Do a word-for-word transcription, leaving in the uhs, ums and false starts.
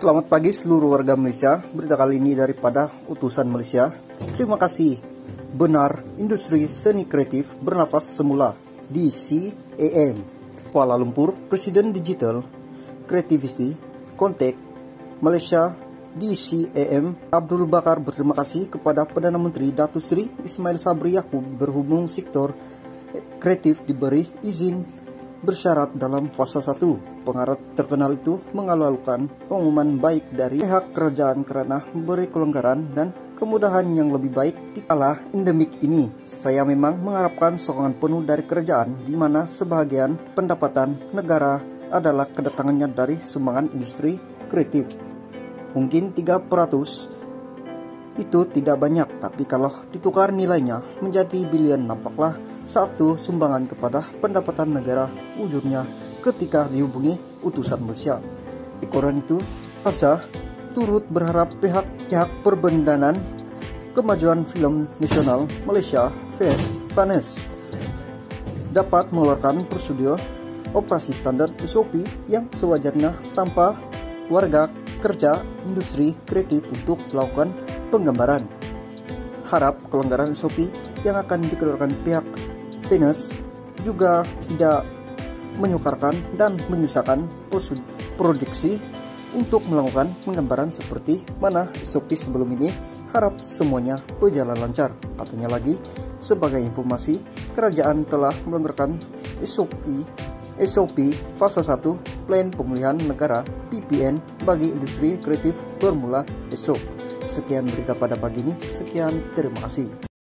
Selamat pagi seluruh warga Malaysia. Berita kali ini daripada utusan Malaysia. Terima kasih. Benar, industri seni kreatif bernafas semula. D C A M Kuala Lumpur, Presiden Digital Creativity Kontak Malaysia. D C A M Abdul Bakar berterima kasih kepada Perdana Menteri Datuk Seri Ismail Sabri Yaakob berhubung sektor kreatif diberi izin bersyarat dalam fase satu. Pengarah terkenal itu mengalu-alukan pengumuman baik dari pihak kerajaan karena memberi kelonggaran dan kemudahan yang lebih baik di kala endemik ini. Saya memang mengharapkan sokongan penuh dari kerajaan, di mana sebagian pendapatan negara adalah kedatangannya dari sumbangan industri kreatif. Mungkin tiga peratus itu tidak banyak, tapi kalau ditukar nilainya menjadi bilion, nampaklah satu sumbangan kepada pendapatan negara ujungnya ketika dihubungi utusan Malaysia. Ekoran itu asa turut berharap pihak-pihak Perbendaharaan Kemajuan Film Nasional Malaysia F A N S dapat mengeluarkan prosedur operasi standar S O P yang sewajarnya tanpa warga kerja industri kreatif untuk melakukan penggambaran. Harap kelonggaran S O P yang akan dikeluarkan pihak F A N S juga tidak menyukarkan dan menyusahkan produksi untuk melakukan penggambaran seperti mana S O P sebelum ini. Harap semuanya berjalan lancar. Katanya lagi, sebagai informasi, kerajaan telah melonggarkan S O P S O P fase satu Plan Pemulihan Negara P P N bagi industri kreatif bermula esok. Sekian berita pada pagi ini. Sekian, terima kasih.